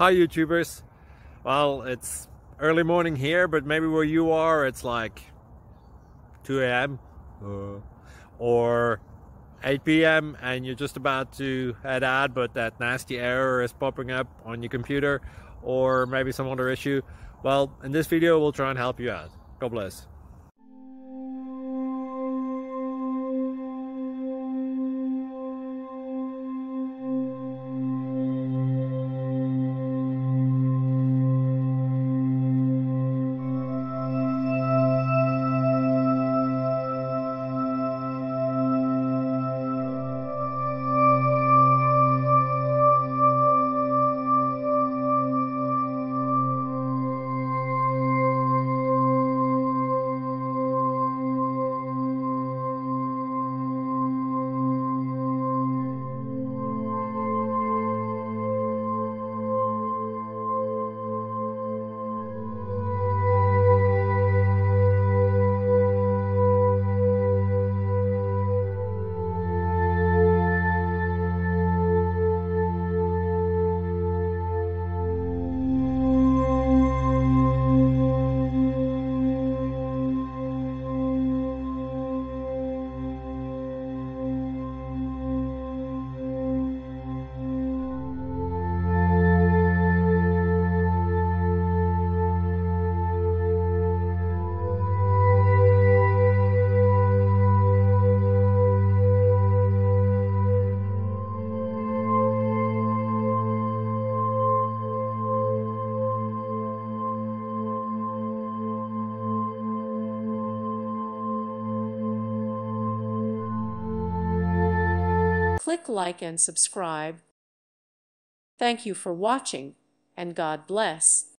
Hi YouTubers. Well, it's early morning here, but maybe where you are it's like 2 a.m. Or 8 p.m. and you're just about to head out, but that nasty error is popping up on your computer, or maybe some other issue. Well, in this video we'll try and help you out. God bless. Click like and subscribe. Thank you for watching, and God bless.